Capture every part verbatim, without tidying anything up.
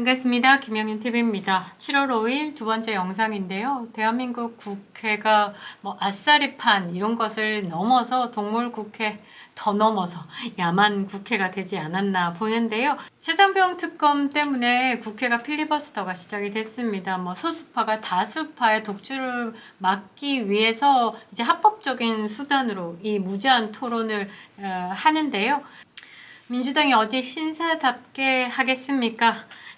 반갑습니다. 김영윤 티비입니다. 칠월 오일 두 번째 영상인데요. 대한민국 국회가 뭐 아싸리판 이런 것을 넘어서 동물국회 더 넘어서 야만 국회가 되지 않았나 보는데요. 최상병 특검 때문에 국회가 필리버스터가 시작이 됐습니다. 뭐 소수파가 다수파의 독주를 막기 위해서 이제 합법적인 수단으로 이 무제한 토론을 어, 하는데요. 민주당이 어디 신사답게 하겠습니까?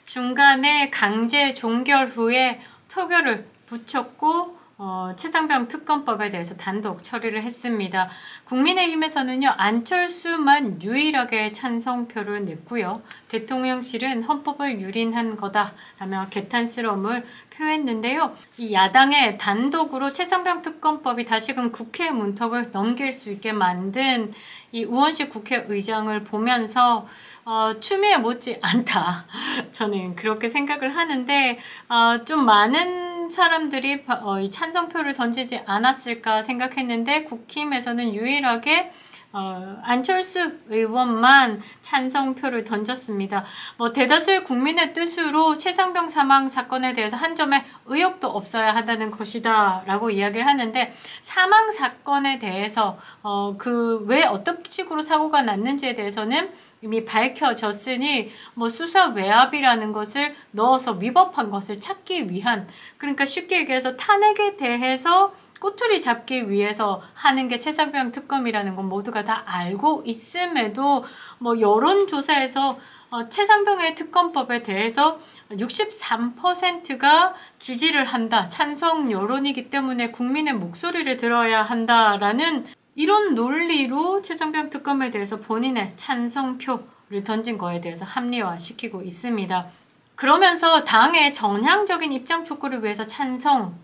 중간에 강제 종결 후에 표결을 붙였고 어, 최상병 특검법에 대해서 단독 처리를 했습니다. 국민의힘에서는요, 안철수만 유일하게 찬성표를 냈고요. 대통령실은 헌법을 유린한 거다라며 개탄스러움을 표했는데요. 이 야당의 단독으로 최상병 특검법이 다시금 국회 문턱을 넘길 수 있게 만든 이 우원식 국회의장을 보면서 어, 추미애 못지 않다. 저는 그렇게 생각을 하는데 어, 좀 많은 사람들이 어, 이 찬성표를 던지지 않았을까 생각했는데 국힘에서는 유일하게 어, 안철수 의원만 찬성표를 던졌습니다. 뭐 대다수의 국민의 뜻으로 최상병 사망 사건에 대해서 한 점의 의혹도 없어야 한다는 것이다 라고 이야기를 하는데, 사망 사건에 대해서 어, 그 왜 어떤 식으로 사고가 났는지에 대해서는 이미 밝혀졌으니 뭐 수사 외압이라는 것을 넣어서 위법한 것을 찾기 위한, 그러니까 쉽게 얘기해서 탄핵에 대해서 꼬투리 잡기 위해서 하는 게 최상병 특검이라는 건 모두가 다 알고 있음에도 뭐 여론조사에서 어, 최상병의 특검법에 대해서 육십삼 퍼센트가 지지를 한다, 찬성 여론이기 때문에 국민의 목소리를 들어야 한다라는 이런 논리로 최상병 특검에 대해서 본인의 찬성표를 던진 거에 대해서 합리화시키고 있습니다. 그러면서 당의 전향적인 입장 촉구를 위해서 찬성.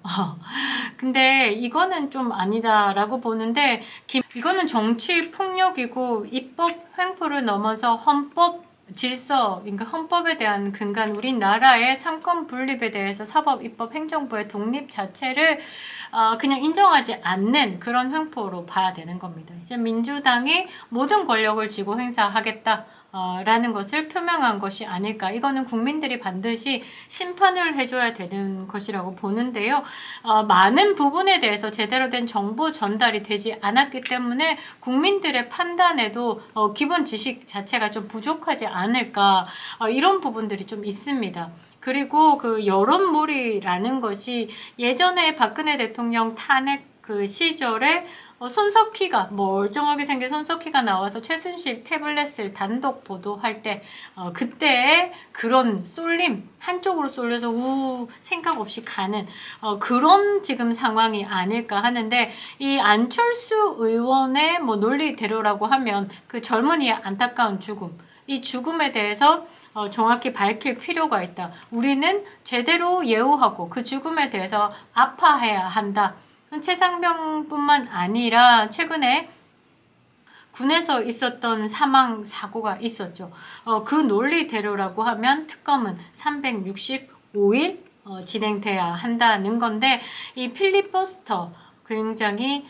근데 이거는 좀 아니다라고 보는데, 이거는 정치 폭력이고 입법 횡포를 넘어서 헌법 질서, 그러니까 헌법에 대한 근간, 우리나라의 삼권 분립에 대해서 사법, 입법, 행정부의 독립 자체를 어, 그냥 인정하지 않는 그런 횡포로 봐야 되는 겁니다. 이제 민주당이 모든 권력을 쥐고 행사하겠다 어, 라는 것을 표명한 것이 아닐까. 이거는 국민들이 반드시 심판을 해줘야 되는 것이라고 보는데요. 어, 많은 부분에 대해서 제대로 된 정보 전달이 되지 않았기 때문에 국민들의 판단에도 어, 기본 지식 자체가 좀 부족하지 않을까. 어, 이런 부분들이 좀 있습니다. 그리고 그 여론몰이라는 것이 예전에 박근혜 대통령 탄핵 그 시절에 어, 손석희가 멀쩡하게 생긴 손석희가 나와서 최순실 태블릿을 단독 보도할 때 어, 그때의 그런 쏠림, 한쪽으로 쏠려서 우 생각 없이 가는 어, 그런 지금 상황이 아닐까 하는데, 이 안철수 의원의 뭐 논리대로라고 하면 그 젊은이의 안타까운 죽음, 이 죽음에 대해서 어, 정확히 밝힐 필요가 있다. 우리는 제대로 예우하고 그 죽음에 대해서 아파해야 한다. 최상병뿐만 아니라 최근에 군에서 있었던 사망 사고가 있었죠. 어, 그 논리대로라고 하면 특검은 삼백육십오 일 어, 진행돼야 한다는 건데, 이 필리버스터 굉장히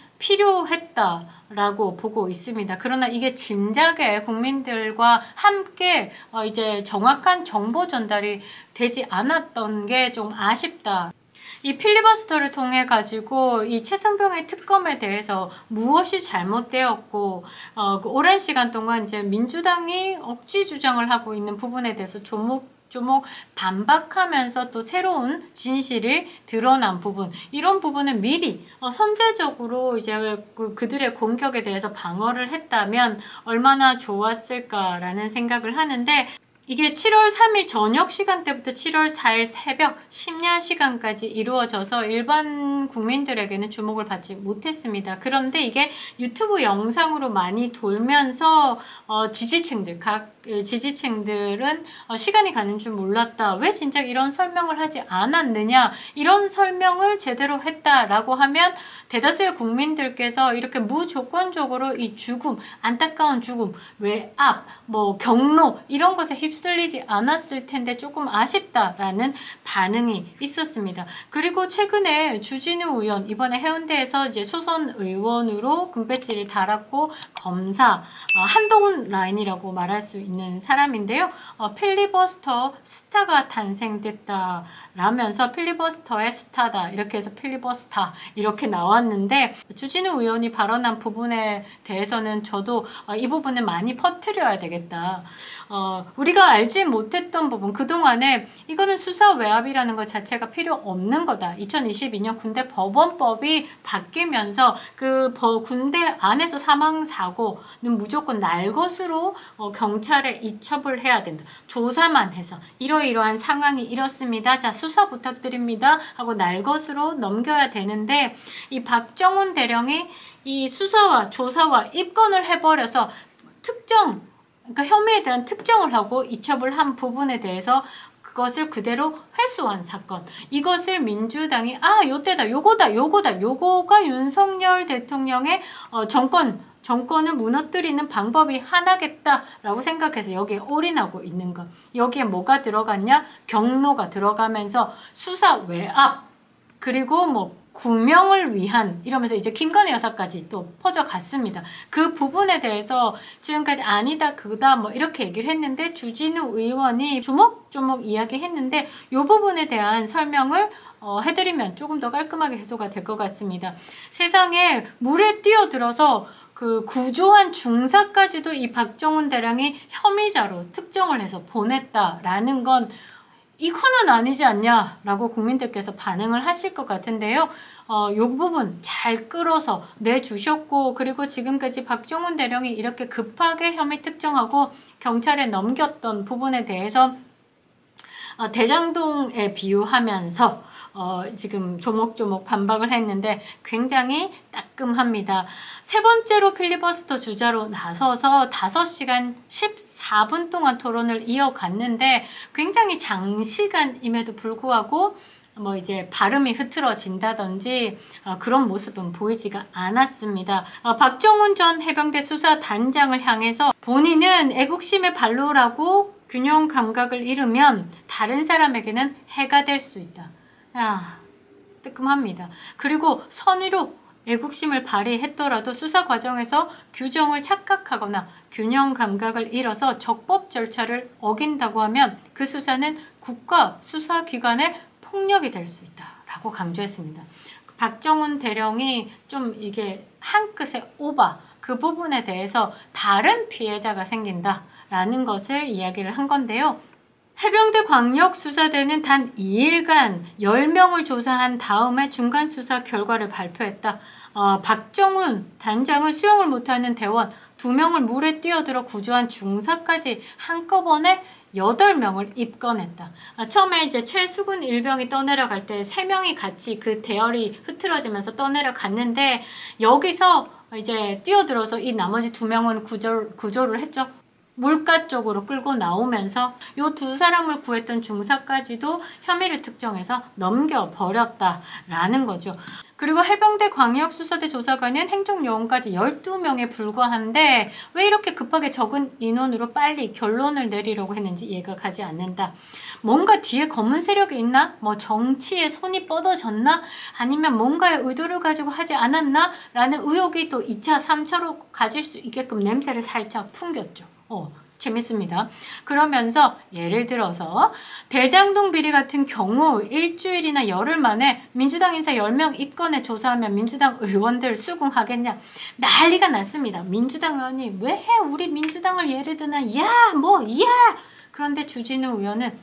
필요했다라고 보고 있습니다. 그러나 이게 진작에 국민들과 함께 어, 이제 정확한 정보 전달이 되지 않았던 게 좀 아쉽다. 이 필리버스터를 통해 가지고 이 최상병의 특검에 대해서 무엇이 잘못되었고 어, 그 오랜 시간 동안 이제 민주당이 억지 주장을 하고 있는 부분에 대해서 조목조목 반박하면서 또 새로운 진실이 드러난 부분, 이런 부분은 미리 어, 선제적으로 이제 그, 그들의 공격에 대해서 방어를 했다면 얼마나 좋았을까라는 생각을 하는데, 이게 칠월 삼일 저녁 시간대부터 칠월 사일 새벽 심야 시간까지 이루어져서 일반 국민들에게는 주목을 받지 못했습니다. 그런데 이게 유튜브 영상으로 많이 돌면서 어, 지지층들, 각 지지층들은 어, 시간이 가는 줄 몰랐다. 왜 진작 이런 설명을 하지 않았느냐. 이런 설명을 제대로 했다라고 하면 대다수의 국민들께서 이렇게 무조건적으로 이 죽음, 안타까운 죽음, 외압, 뭐 경로 이런 것에 휩 휩쓸리지 않았을 텐데 조금 아쉽다라는 반응이 있었습니다. 그리고 최근에 주진우 의원 이번에 해운대에서 이제 초선 의원으로 금배지를 달았고 검사 어, 한동훈 라인이라고 말할 수 있는 사람인데요. 어, 필리버스터 스타가 탄생됐다 라면서 필리버스터의 스타다 이렇게 해서 필리버스터 이렇게 나왔는데 주진우 의원이 발언한 부분에 대해서는 저도 어, 이 부분을 많이 퍼뜨려야 되겠다. 어, 우리가 알지 못했던 부분 그동안에 이거는 수사 외압이라는 것 자체가 필요 없는 거다. 이천이십이 년 군대 법원법이 바뀌면서 그 군대 안에서 사망사고는 무조건 날 것으로 어, 경찰에 이첩을 해야 된다. 조사만 해서 이러이러한 상황이 이렇습니다. 자 수사 부탁드립니다 하고 날 것으로 넘겨야 되는데 이 박정훈 대령이 이 수사와 조사와 입건을 해버려서 특정 그러니까 혐의에 대한 특정을 하고 이첩을 한 부분에 대해서 그것을 그대로 회수한 사건. 이것을 민주당이 아 요때다 요거다 요거다 요거가 윤석열 대통령의 어, 정권 정권을 무너뜨리는 방법이 하나겠다라고 생각해서 여기에 올인하고 있는 것. 여기에 뭐가 들어갔냐? 경로가 들어가면서 수사 외압 그리고 뭐 구명을 위한 이러면서 이제 김건희 여사까지 또 퍼져갔습니다. 그 부분에 대해서 지금까지 아니다 그다 뭐 이렇게 얘기를 했는데 주진우 의원이 조목조목 이야기했는데 이 부분에 대한 설명을 어, 해드리면 조금 더 깔끔하게 해소가 될 것 같습니다. 세상에 물에 뛰어들어서 그 구조한 중사까지도 이 박정훈 대령이 혐의자로 특정을 해서 보냈다라는 건 이거는 아니지 않냐 라고 국민들께서 반응을 하실 것 같은데요. 어, 이 부분 잘 끌어서 내주셨고 그리고 지금까지 박정훈 대령이 이렇게 급하게 혐의 특정하고 경찰에 넘겼던 부분에 대해서 어, 대장동에 비유하면서 어, 지금 조목조목 반박을 했는데 굉장히 따끔합니다. 세 번째로 필리버스터 주자로 나서서 다섯 시간 십사 분 동안 토론을 이어갔는데 굉장히 장시간임에도 불구하고 뭐 이제 발음이 흐트러진다든지 어, 그런 모습은 보이지가 않았습니다. 어, 박정훈 전 해병대 수사단장을 향해서 본인은 애국심의 발로라고 균형 감각을 잃으면 다른 사람에게는 해가 될 수 있다. 야, 뜨끔합니다. 그리고 선의로 애국심을 발휘했더라도 수사 과정에서 규정을 착각하거나 균형 감각을 잃어서 적법 절차를 어긴다고 하면 그 수사는 국가 수사기관의 폭력이 될 수 있다라고 강조했습니다. 박정훈 대령이 좀 이게 한 끗의 오바 그 부분에 대해서 다른 피해자가 생긴다라는 것을 이야기를 한 건데요. 해병대 광역수사대는 단 이 일간 열 명을 조사한 다음에 중간수사 결과를 발표했다. 어, 박정훈 단장은 수영을 못하는 대원 두 명을 물에 뛰어들어 구조한 중사까지 한꺼번에 여덟 명을 입건했다. 아, 처음에 이제 최수근 일병이 떠내려갈 때 세 명이 같이 그 대열이 흐트러지면서 떠내려갔는데 여기서 이제 뛰어들어서 이 나머지 두 명은 구조, 구조를 했죠. 물가 쪽으로 끌고 나오면서 이 두 사람을 구했던 중사까지도 혐의를 특정해서 넘겨버렸다라는 거죠. 그리고 해병대 광역수사대 조사관은 행정요원까지 열두 명에 불과한데 왜 이렇게 급하게 적은 인원으로 빨리 결론을 내리려고 했는지 이해가 가지 않는다. 뭔가 뒤에 검은 세력이 있나? 뭐 정치에 손이 뻗어졌나? 아니면 뭔가의 의도를 가지고 하지 않았나? 라는 의혹이 또 이 차, 삼 차로 가질 수 있게끔 냄새를 살짝 풍겼죠. 어, 재밌습니다. 그러면서 예를 들어서 대장동 비리 같은 경우 일주일이나 열흘 만에 민주당 인사 열 명 입건해 조사하면 민주당 의원들 수긍하겠냐 난리가 났습니다. 민주당 의원이 왜 우리 민주당을 예를 드나 야 뭐 야 그런데 주진우 의원은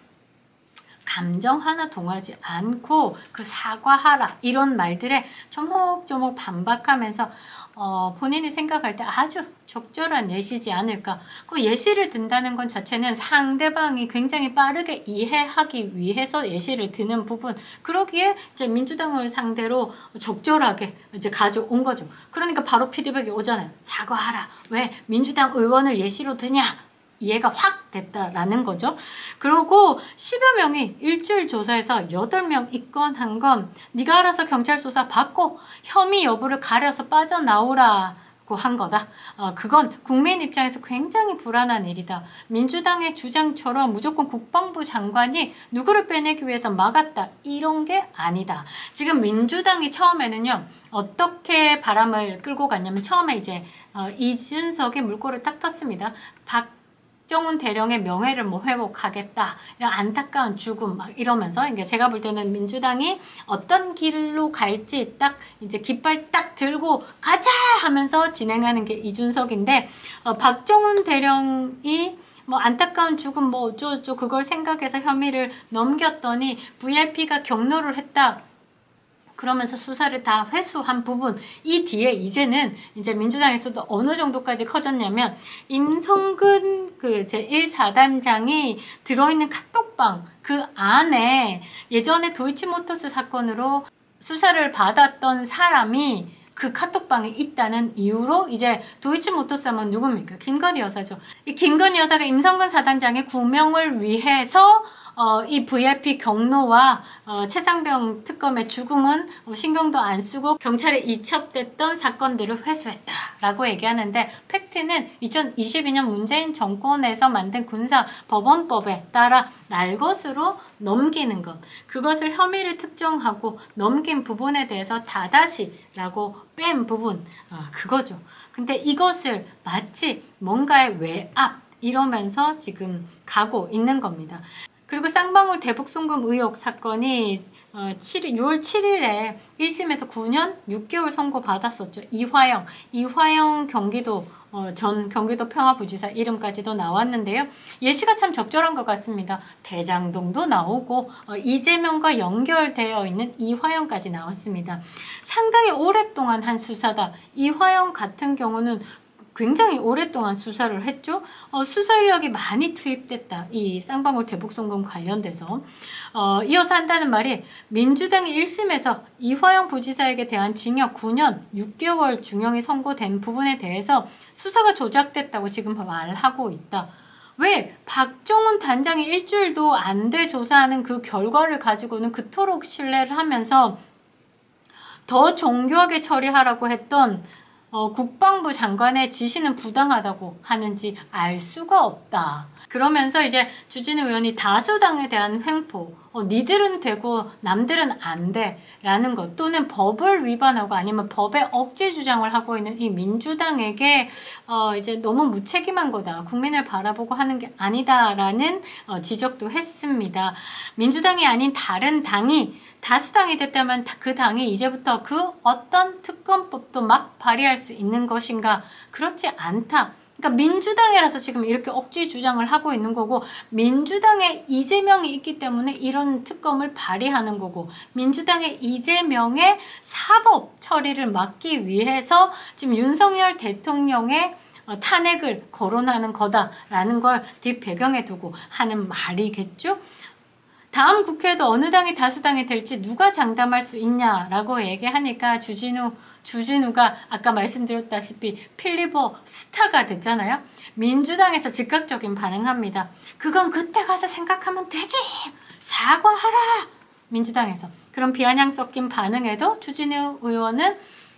감정 하나 동하지 않고 그 사과하라 이런 말들에 조목조목 반박하면서 어, 본인이 생각할 때 아주 적절한 예시지 않을까. 그 예시를 든다는 건 자체는 상대방이 굉장히 빠르게 이해하기 위해서 예시를 드는 부분. 그러기에 이제 민주당을 상대로 적절하게 이제 가져온 거죠. 그러니까 바로 피드백이 오잖아요. 사과하라. 왜 민주당 의원을 예시로 드냐? 이해가 확 됐다라는 거죠. 그리고 십여 명이 일주일 조사에서 여덟 명 입건한 건 네가 알아서 경찰 수사 받고 혐의 여부를 가려서 빠져나오라고 한 거다. 어, 그건 국민 입장에서 굉장히 불안한 일이다. 민주당의 주장처럼 무조건 국방부 장관이 누구를 빼내기 위해서 막았다. 이런 게 아니다. 지금 민주당이 처음에는요. 어떻게 바람을 끌고 갔냐면 처음에 이제 어, 이준석이 물꼬를 딱 텄습니다. 박정훈 대령의 명예를 뭐 회복하겠다. 이런 안타까운 죽음 막 이러면서 이게 제가 볼 때는 민주당이 어떤 길로 갈지 딱 이제 깃발 딱 들고 가자 하면서 진행하는 게 이준석인데 어, 박정훈 대령이 뭐 안타까운 죽음 뭐 어쩌고저쩌고 그걸 생각해서 혐의를 넘겼더니 브이아이피가 경로를 했다. 그러면서 수사를 다 회수한 부분 이 뒤에 이제는 이제 민주당에서도 어느 정도까지 커졌냐면 임성근 그 제일 사단장이 들어있는 카톡방 그 안에 예전에 도이치모터스 사건으로 수사를 받았던 사람이 그 카톡방에 있다는 이유로 이제 도이치모터스 하면 누굽니까? 김건희 여사죠. 이 김건희 여사가 임성근 사단장의 구명을 위해서 어, 이 브이아이피 경로와 어, 최상병 특검의 죽음은 신경도 안 쓰고 경찰에 이첩됐던 사건들을 회수했다라고 얘기하는데 팩트는 이천이십이 년 문재인 정권에서 만든 군사법원법에 따라 날것으로 넘기는 것 그것을 혐의를 특정하고 넘긴 부분에 대해서 다다시라고 뺀 부분 어, 그거죠. 근데 이것을 마치 뭔가의 외압 이러면서 지금 가고 있는 겁니다. 그리고 쌍방울 대북송금 의혹 사건이 어, 유월 칠일에 일 심에서 구 년 육 개월 선고받았었죠. 이화영, 이화영 경기도 어, 전 경기도 평화부지사 이름까지도 나왔는데요. 예시가 참 적절한 것 같습니다. 대장동도 나오고 어, 이재명과 연결되어 있는 이화영까지 나왔습니다. 상당히 오랫동안 한 수사다. 이화영 같은 경우는 굉장히 오랫동안 수사를 했죠. 어, 수사 인력이 많이 투입됐다. 이 쌍방울 대북송금 관련돼서. 어, 이어서 한다는 말이 민주당이 일 심에서 이화영 부지사에게 대한 징역 구 년 육 개월 중형이 선고된 부분에 대해서 수사가 조작됐다고 지금 말하고 있다. 왜? 박정훈 단장이 일주일도 안 돼 조사하는 그 결과를 가지고는 그토록 신뢰를 하면서 더 정교하게 처리하라고 했던 어, 국방부 장관의 지시는 부당하다고 하는지 알 수가 없다. 그러면서 이제 주진우 의원이 다수당에 대한 횡포, 어, 니들은 되고 남들은 안 돼 라는 것 또는 법을 위반하고 아니면 법의 억지 주장을 하고 있는 이 민주당에게 어, 이제 너무 무책임한 거다. 국민을 바라보고 하는 게 아니다 라는 어, 지적도 했습니다. 민주당이 아닌 다른 당이 다수당이 됐다면 그 당이 이제부터 그 어떤 특검법도 막 발의할 수 있는 것인가? 그렇지 않다. 그러니까 민주당이라서 지금 이렇게 억지 주장을 하고 있는 거고 민주당에 이재명이 있기 때문에 이런 특검을 발의하는 거고 민주당의 이재명의 사법 처리를 막기 위해서 지금 윤석열 대통령의 탄핵을 거론하는 거다라는 걸 뒷배경에 두고 하는 말이겠죠. 다음 국회에도 어느 당이 다수당이 될지 누가 장담할 수 있냐라고 얘기하니까 주진우, 주진우가 아까 말씀드렸다시피 필리버스타가 됐잖아요. 민주당에서 즉각적인 반응합니다. 그건 그때 가서 생각하면 되지. 사과하라. 민주당에서. 그런 비아냥 섞인 반응에도 주진우 의원은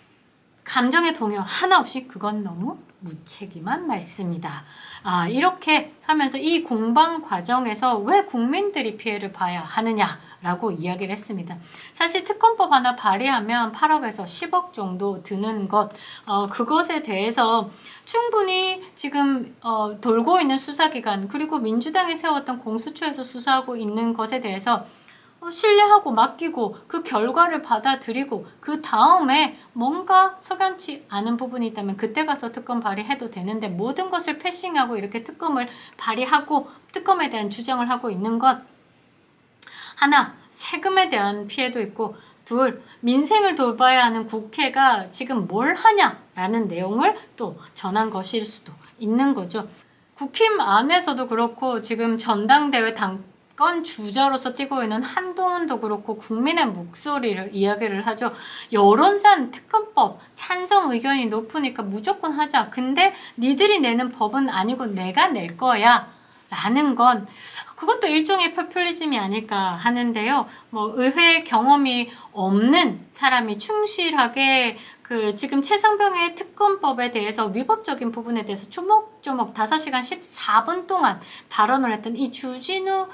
감정의 동요 하나 없이 그건 너무 무책임한 말씀이다. 아, 이렇게 하면서 이 공방 과정에서 왜 국민들이 피해를 봐야 하느냐라고 이야기를 했습니다. 사실 특검법 하나 발의하면 팔억에서 십억 정도 드는 것, 어, 그것에 대해서 충분히 지금 어, 돌고 있는 수사기관 그리고 민주당이 세웠던 공수처에서 수사하고 있는 것에 대해서 신뢰하고 맡기고 그 결과를 받아들이고 그 다음에 뭔가 석연치 않은 부분이 있다면 그때 가서 특검 발의해도 되는데 모든 것을 패싱하고 이렇게 특검을 발의하고 특검에 대한 주장을 하고 있는 것 하나, 세금에 대한 피해도 있고 둘, 민생을 돌봐야 하는 국회가 지금 뭘 하냐라는 내용을 또 전한 것일 수도 있는 거죠. 국힘 안에서도 그렇고 지금 전당대회 당 건 주자로서 뛰고 있는 한동훈도 그렇고 국민의 목소리를 이야기를 하죠. 여론상 특검법 찬성 의견이 높으니까 무조건 하자. 근데 니들이 내는 법은 아니고 내가 낼 거야 라는 건 그것도 일종의 포퓰리즘이 아닐까 하는데요. 뭐 의회 경험이 없는 사람이 충실하게 그 그 지금 최상병의 특검법에 대해서 위법적인 부분에 대해서 조목조목 다섯 시간 십사 분 동안 발언을 했던 이 주진우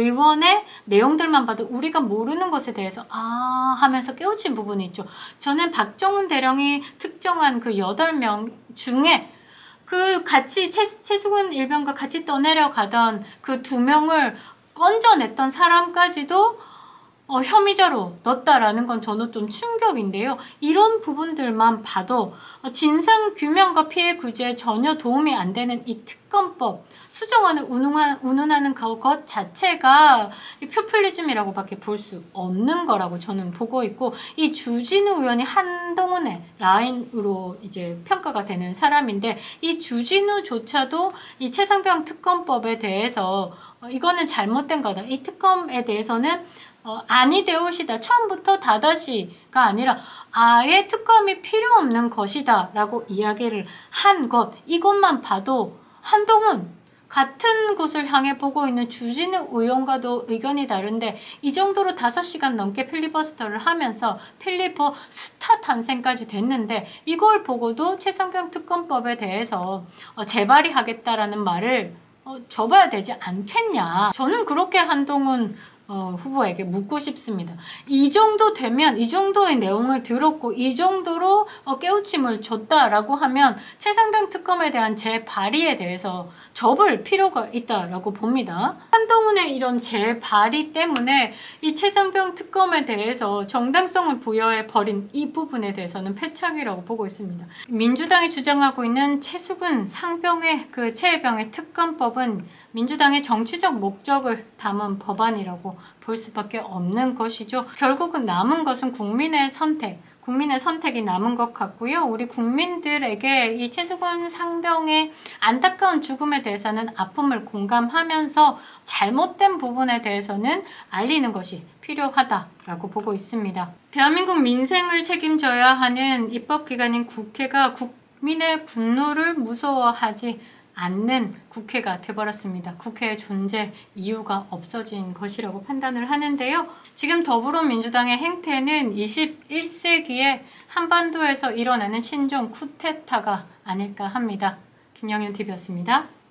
의원의 내용들만 봐도 우리가 모르는 것에 대해서 아 하면서 깨우친 부분이 있죠. 저는 박정훈 대령이 특정한 그 여덟 명 중에 그 같이 최, 최수근 일병과 같이 떠내려가던 그 두 명을 건져냈던 사람까지도 어, 혐의자로 넣었다라는 건 저는 좀 충격인데요. 이런 부분들만 봐도 어, 진상규명과 피해 구제에 전혀 도움이 안 되는 이 특검법, 수정안을 운운하, 운운하는 것 자체가 이 포퓰리즘이라고 밖에 볼 수 없는 거라고 저는 보고 있고, 이 주진우 의원이 한동훈의 라인으로 이제 평가가 되는 사람인데, 이 주진우조차도 이 최상병 특검법에 대해서 어, 이거는 잘못된 거다. 이 특검에 대해서는 어, 아니 되올시다. 처음부터 다다시가 아니라 아예 특검이 필요 없는 것이다 라고 이야기를 한 것, 이것만 봐도 한동훈 같은 곳을 향해 보고 있는 주진우 의원과도 의견이 다른데 이 정도로 다섯 시간 넘게 필리버스터를 하면서 필리버 스타 탄생까지 됐는데, 이걸 보고도 최상병 특검법에 대해서 어, 재발의하겠다라는 말을 어, 접어야 되지 않겠냐. 저는 그렇게 한동훈 어, 후보에게 묻고 싶습니다. 이 정도 되면, 이 정도의 내용을 들었고 이 정도로 어, 깨우침을 줬다라고 하면 최상병 특검에 대한 재발의에 대해서 접을 필요가 있다라고 봅니다. 한동훈의 이런 재발의 때문에 이 최상병 특검에 대해서 정당성을 부여해 버린 이 부분에 대해서는 패착이라고 보고 있습니다. 민주당이 주장하고 있는 최수근 상병의 그 최혜병의 특검법은 민주당의 정치적 목적을 담은 법안이라고 볼 수밖에 없는 것이죠. 결국은 남은 것은 국민의 선택, 국민의 선택이 남은 것 같고요. 우리 국민들에게 이 최수근 상병의 안타까운 죽음에 대해서는 아픔을 공감하면서 잘못된 부분에 대해서는 알리는 것이 필요하다라고 보고 있습니다. 대한민국 민생을 책임져야 하는 입법기관인 국회가 국민의 분노를 무서워하지 않는 국회가 돼버렸습니다. 국회의 존재 이유가 없어진 것이라고 판단을 하는데요. 지금 더불어민주당의 행태는 이십일 세기에 한반도에서 일어나는 신종 쿠데타가 아닐까 합니다. 김영윤 티비였습니다.